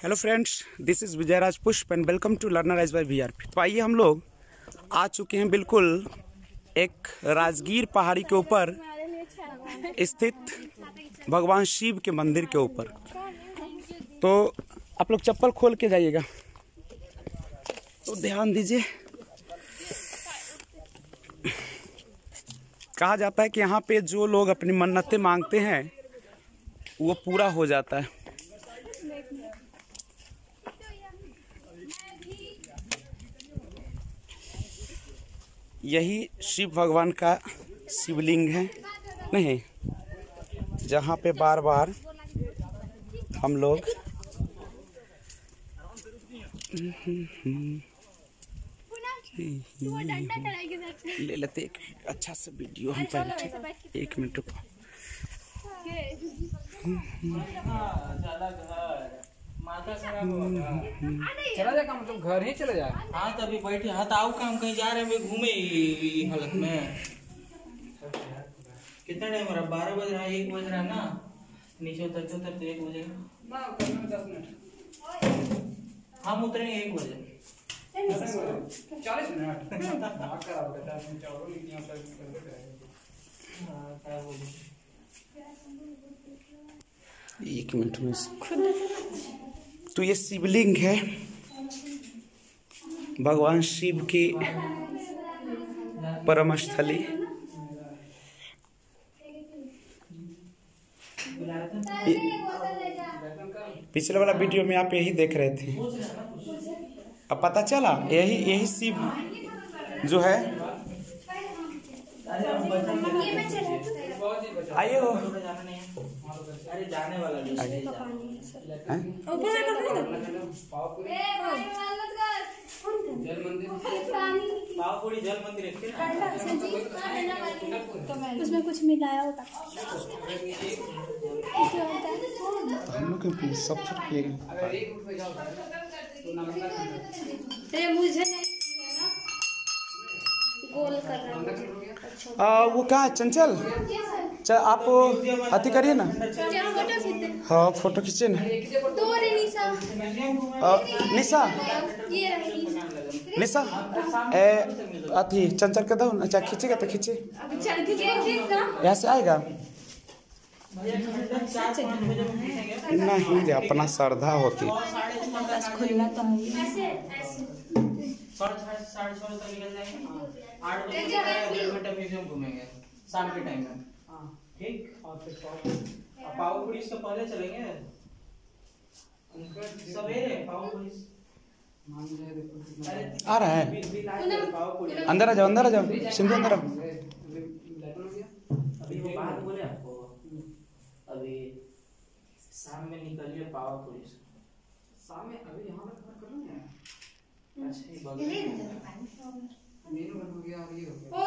Hello friends, this is Vijayraj Pushp and welcome to learner by VRP. तो आइए हम लोग आ चुके हैं बिल्कुल एक राजगीर पहाड़ी के ऊपर स्थित भगवान शिव के मंदिर के ऊपर। तो आप लोग चप्पल खोल के जाइएगा, तो ध्यान दीजिए। कहा जाता है कि यहाँ पे जो लोग अपनी मन्नतें मांगते हैं वो पूरा हो जाता है। यही शिव भगवान का शिवलिंग है, नहीं, जहाँ पे बार बार हम लोग ले लेते एक अच्छा सा वीडियो हम पहले। एक मिनट रुको। चला जाएगा, मतलब घर ही चले जाए। हाँ तभी बैठे हाँ तो आओ काम कहीं जा रहे हैं घूमे हालत में। कितना टाइम हो रहा? 12 बज रहा है, 1 बज रहा है ना। नीचे उतरते उतरते 1 बजेगा। 10 मिनट हम उतरेंगे 1 बजे। 40 मिनट। एक मिनट में। तो ये शिवलिंग है भगवान शिव की परम स्थली। पिछले वाला वीडियो में आप यही देख रहे थे, अब पता चला यही शिव जो है। आइए हो, अरे जाने वाला पावपुरी जल मंदिर उसमें कुछ मिलाया होता। हम लोग के सब मुझे गोल करना। वो कहाँ है चंचल? आप अति करिए ना। हाँ फोटो खींचे ना। निशा निशा अति चंचल के दो। अच्छा खींचेगा तो खींचे, यहाँ से आएगा नहीं, अपना श्रद्धा होती। घूमेंगे शाम के टाइम में। ठीक, और फिर पावपुरी से पहले चलेंगे सवेरे। पावपुरी आ रहा है, अंदर आ जाओ, अंदर आ जाओ, सिंधु अंदर आओ। अभी वो बात बोले आपको, अभी शाम में निकलिए पावापुरी से। शाम में अभी यहाँ पर खबर करूँ ना। अच्छा ये बगल मेनू बन गया और ये हो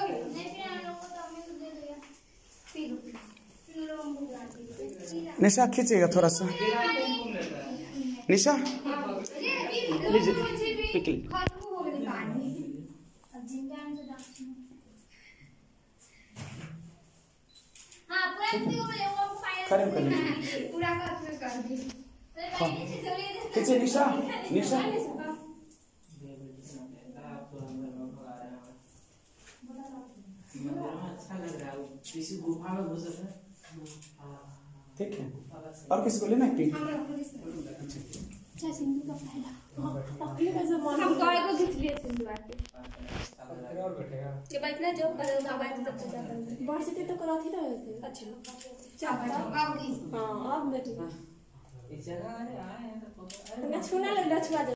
गया। निशा खींचेगा थोड़ा सा। निशा लीजिए पिक लीजिए। खड़े कर लीजिए। हाँ खींचे निशा, निशा अच्छा लग रहा है। किसी गुफा में घुस रहे हैं। ठीक है, और किसी को लेना है पिक? सिंधु का पहला हम गाय को खींच लिए सिंधु आके और बैठेगा ये बैठना जो करेगा बैठ तब तक जाता है। वर्षित तो करा थी रहे थे। अच्छा अब हां अब बैठ इस जगह आए हैं तो छूना लग रहा छुआ।